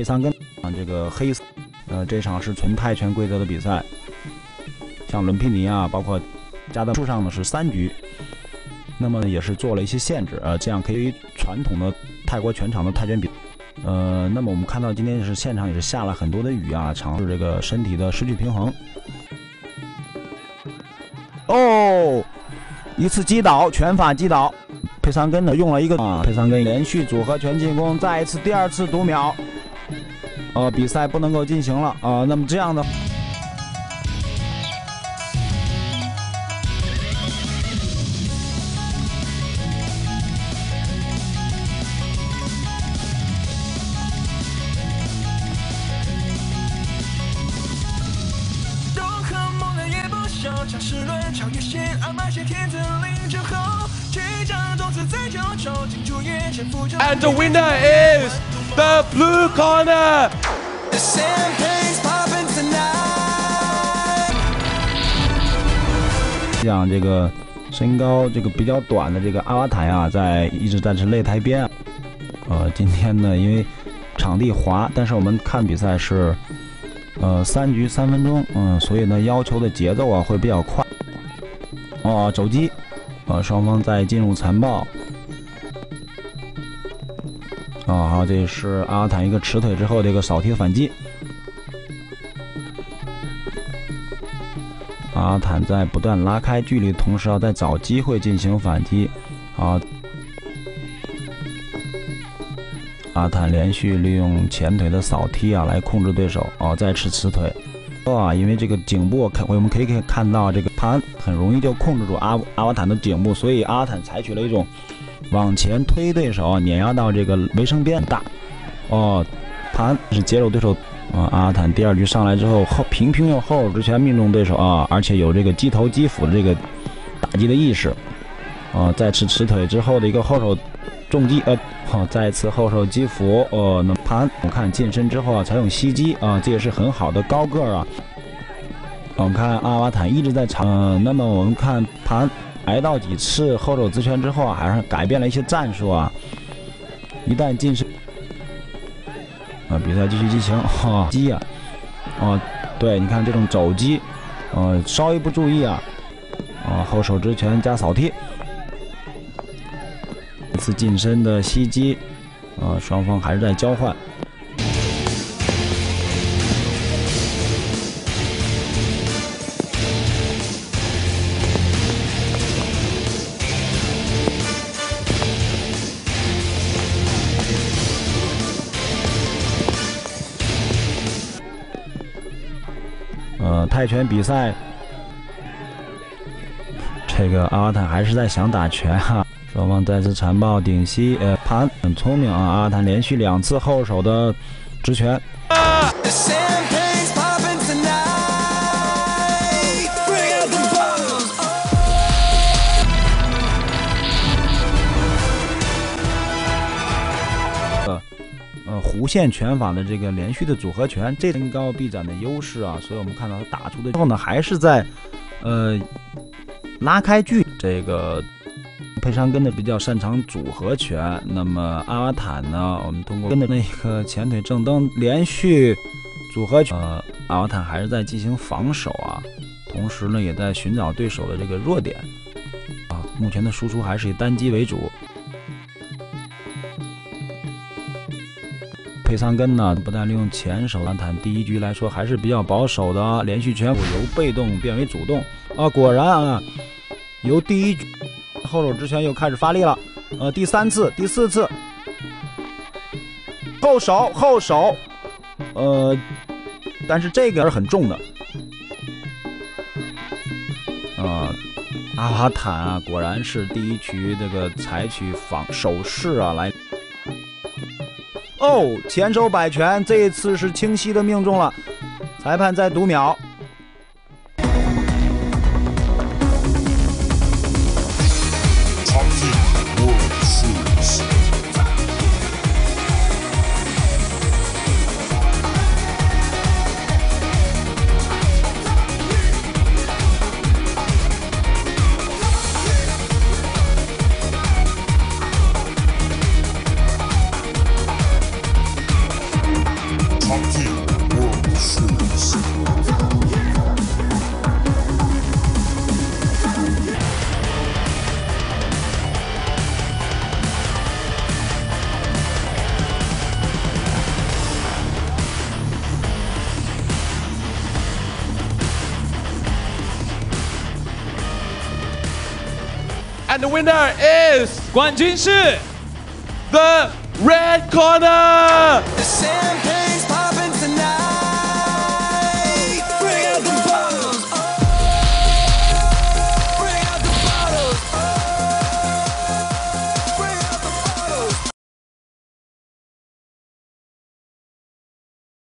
桑根这个黑色，这场是纯泰拳规则的比赛，像伦皮尼啊，包括加的数上呢是3局，那么也是做了一些限制，这样可以传统的泰国全场的泰拳比。那么我们看到今天是现场也是下了很多的雨啊，尝试这个身体的失去平衡。哦，一次击倒，拳法击倒，佩桑根呢用了一个佩桑根连续组合拳进攻，再一次第2次读秒，比赛不能够进行了那么这样的。 尝试论超越线，傲慢些天子领之后，局长种子在九州，金主也臣服着。And the winner is the blue corner. The champagne's popping tonight. 像这个身高这个比较短的这个阿瓦坦啊，一直在这擂台边。今天呢，因为场地滑，但是我们看比赛是。3局3分钟，所以呢要求的节奏啊会比较快。肘击，双方再进入残暴。好，这是阿瓦坦一个持腿之后的一个扫踢反击。阿瓦坦在不断拉开距离，同时要在找机会进行反击。阿坦连续利用前腿的扫踢啊来控制对手，再吃持腿。因为这个颈部我们可以看到这个盘很容易就控制住阿瓦坦的颈部，所以阿瓦坦采取了一种往前推对手，碾压到这个围绳边打。盘是接住对手。阿瓦坦第2局上来之后频用后手直拳命中对手而且有这个击头击腹的这个打击的意识。再吃持腿之后的一个后手重击，再次后手击腹，那盘我看近身之后啊，采用膝击这也是很好的高个啊。我们看阿瓦坦一直在长，那么我们看盘挨到几次后手直拳之后啊，还是改变了一些战术啊。一旦近身，比赛继续进行，击啊，对，你看这种肘击，稍一不注意啊，后手直拳加扫踢。一次近身的膝击，双方还是在交换。泰拳比赛，这个阿瓦坦还是在想打拳哈。双方再次残暴顶膝，盘很聪明啊！阿瓦坦连续2次后手的直拳。弧线拳法的这个连续的组合拳，这身高臂展的优势啊，所以我们看到他打出的之后呢，还是在拉开距离。这个佩桑根的比较擅长组合拳，那么阿瓦坦呢，我们通过跟的那个前腿正蹬连续组合拳，阿瓦坦还是在进行防守啊，同时呢也在寻找对手的这个弱点目前的输出还是以单击为主。佩桑根呢，不但利用前手，阿瓦坦第1局来说还是比较保守的，连续拳由被动变为主动果然啊，由第1局后手直拳又开始发力了，第3次、第4次，后手，但是这个是很重的，阿瓦坦啊，果然是第1局这个采取手势啊来。前手摆拳，这一次是清晰的命中了，裁判在读秒。 Avatan Tormorsri. And the winner is 冠军是 the red corner.